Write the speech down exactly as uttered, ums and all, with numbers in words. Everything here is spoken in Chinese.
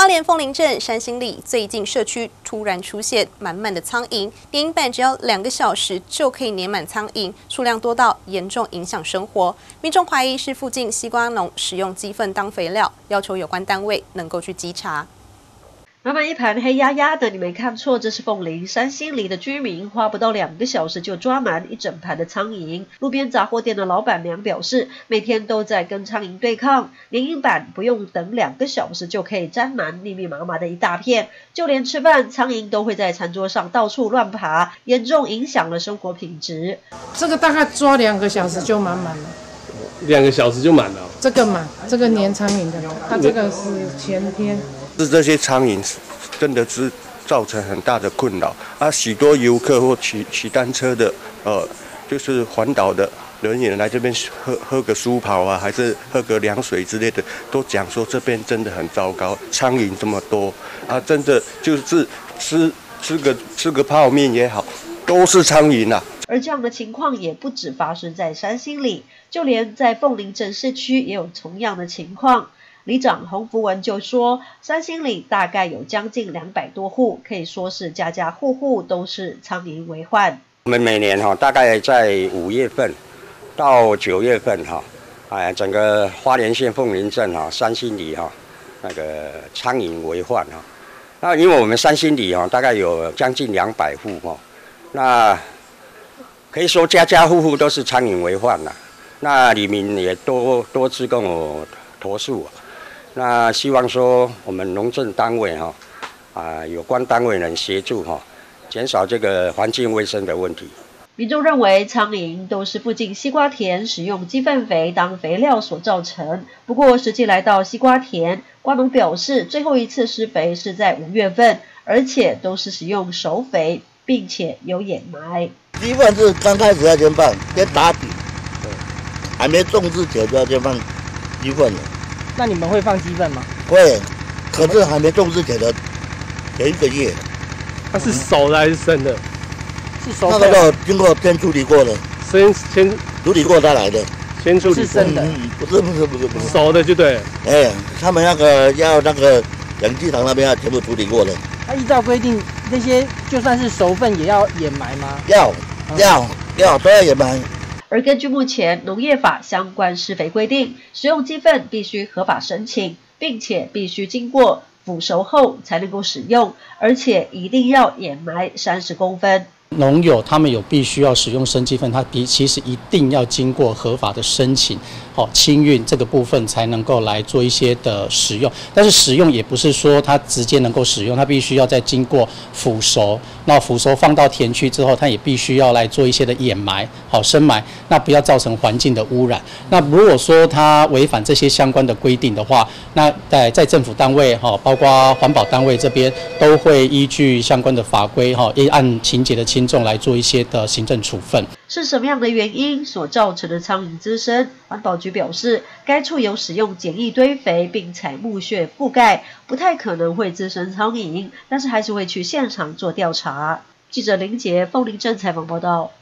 花莲凤林镇山心里最近社区突然出现满满的苍蝇，电影板只要两个小时就可以粘满苍蝇，数量多到严重影响生活。民众怀疑是附近西瓜农使用鸡粪当肥料，要求有关单位能够去稽查。 满满一盘黑压压的，你没看错，这是凤林山心里的居民花不到两个小时就抓满一整盘的苍蝇。路边杂货店的老板娘表示，每天都在跟苍蝇对抗，粘蝇板不用等两个小时就可以沾满密密麻麻的一大片，就连吃饭，苍蝇都会在餐桌上到处乱爬，严重影响了生活品质。 这个大概抓两个小时就满满了。 两个小时就满了、哦。 这个满，这个粘苍蝇的，它这个是前天。 是这些苍蝇真的是造成很大的困扰啊！许多游客或骑骑单车的，呃，就是环岛的人员来这边喝喝个舒跑啊，还是喝个凉水之类的，都讲说这边真的很糟糕，苍蝇这么多啊，真的就是吃吃个吃个泡面也好，都是苍蝇啊。 而这样的情况也不止发生在山心里，就连在凤林镇市区也有同样的情况。里长洪福文就说，山心里大概有将近两百多户，可以说是家家户户都是苍蝇为患。 我们每年哈，大概在五月份到九月份哈，哎，整个花莲县凤林镇哈，山心里哈，那个苍蝇为患哈。那因为我们山心里哈，大概有将近两百户哈，那 可以说家家户户都是苍蝇为患了，那里民也多多次跟我投诉，那希望说我们农政单位哈啊有关单位能协助哈，减少这个环境卫生的问题。 民众认为苍蝇都是附近西瓜田使用鸡粪肥当肥料所造成，不过实际来到西瓜田，瓜农表示最后一次施肥是在五月份，而且都是使用熟肥，并且有掩埋。 鸡粪是刚开始要先放，先打底，还没种之前就要先放鸡粪了。 那你们会放鸡粪吗？ 会，可是还没种之前的前一个月。 它是熟的还是生的？ 是熟的。那个经过先处理过的。 先先处理过再来的。 先处理是生的。 嗯，不是不是不是不是。 熟的就对了。 哎，他们那个要那个养鸡场那边要全部处理过的。 那依照规定，那些就算是熟粪也要掩埋吗？ 要。 要要都要掩埋。 而根据目前农业法相关施肥规定，使用鸡粪必须合法申请，并且必须经过腐熟后才能够使用，而且一定要掩埋三十公分。 农友他们有必须要使用生鸡粪，它比其实一定要经过合法的申请，好、哦、清运这个部分才能够来做一些的使用。但是使用也不是说它直接能够使用，它必须要再经过腐熟，那腐熟放到田区之后，它也必须要来做一些的掩埋，好、哦、深埋，那不要造成环境的污染。那如果说它违反这些相关的规定的话，那在在政府单位哈、哦，包括环保单位这边都会依据相关的法规哈，依、哦、按情节的轻 重来做一些的行政处分。 是什么样的原因所造成的苍蝇滋生？环保局表示，该处有使用简易堆肥并采木屑覆盖，不太可能会滋生苍蝇，但是还是会去现场做调查。记者林杰凤林镇采访报道。